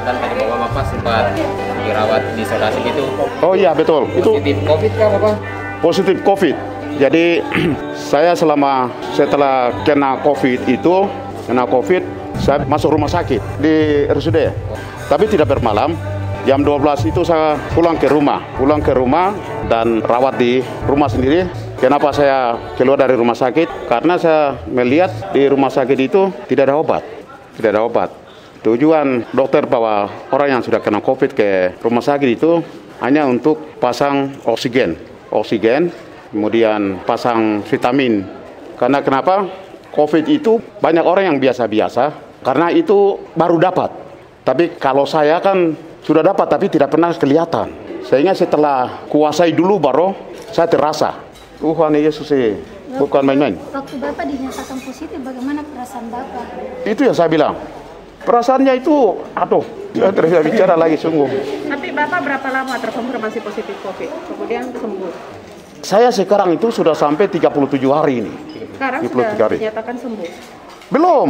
kan tadi Bapak sempat dirawat di isolasi gitu. Oh iya betul. Positif COVID kah Bapak? Positif COVID. Jadi saya setelah kena COVID, saya masuk rumah sakit di RSUD. Tapi tidak bermalam. Jam 12 itu saya pulang ke rumah dan rawat di rumah sendiri. Kenapa saya keluar dari rumah sakit? Karena saya melihat di rumah sakit itu tidak ada obat. Tujuan dokter bawa orang yang sudah kena COVID ke rumah sakit itu hanya untuk pasang oksigen, kemudian pasang vitamin. Karena kenapa? COVID itu banyak orang yang biasa-biasa, karena itu baru dapat. Tapi kalau saya kan sudah dapat tapi tidak pernah kelihatan. Sehingga setelah kuasai dulu baru saya terasa. Tuhan Yesus bukan main-main. Waktu Bapak dinyatakan positif, bagaimana perasaan Bapak? Itu yang saya bilang. Perasaannya itu, saya tidak bisa bicara lagi sungguh. Tapi Bapak berapa lama terkonfirmasi positif COVID? Kemudian sembuh? Saya sekarang itu sudah sampai 37 hari ini. Sekarang sudah dinyatakan sembuh? Belum.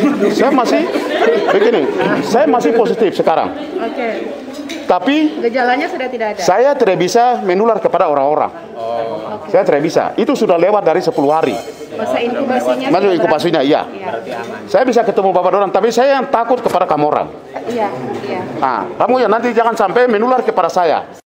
Saya masih positif sekarang. Oke. Tapi gejalanya sudah tidak ada. Saya tidak bisa menular kepada orang-orang. Okay. Saya tidak bisa. Itu sudah lewat dari 10 hari. Masa inkubasinya, iya. Saya bisa ketemu Bapak Doran, tapi saya yang takut kepada kamu orang. Iya. Nah, kamu ya nanti jangan sampai menular kepada saya.